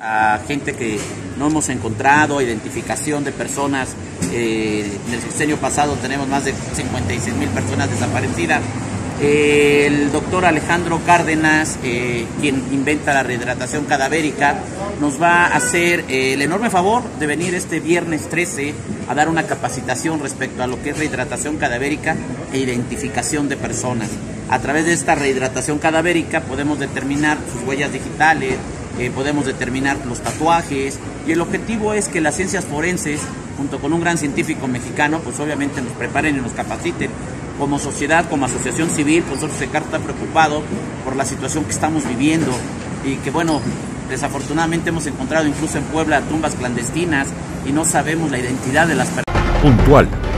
A gente que no hemos encontrado, identificación de personas. En el sexenio pasado tenemos más de 56,000 personas desaparecidas. El doctor Alejandro Cárdenas, quien inventa la rehidratación cadavérica, nos va a hacer el enorme favor de venir este viernes 13 a dar una capacitación respecto a lo que es rehidratación cadavérica e identificación de personas. A través de esta rehidratación cadavérica podemos determinar sus huellas digitales, podemos determinar los tatuajes, y el objetivo es que las ciencias forenses, junto con un gran científico mexicano, pues obviamente nos preparen y nos capaciten. Como sociedad, como asociación civil, pues nosotros está preocupado por la situación que estamos viviendo y que, bueno, desafortunadamente hemos encontrado incluso en Puebla tumbas clandestinas y no sabemos la identidad de las personas. Puntual.